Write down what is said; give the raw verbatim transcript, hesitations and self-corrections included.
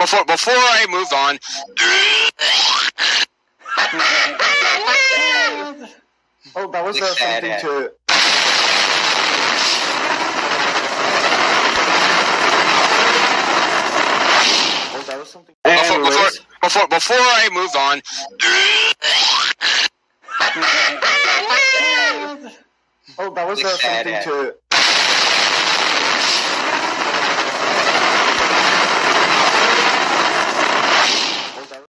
before before I move on. Oh, that was uh, something to. Oh, that was something. Before, before, before, before I move on. Oh, that was uh, something to.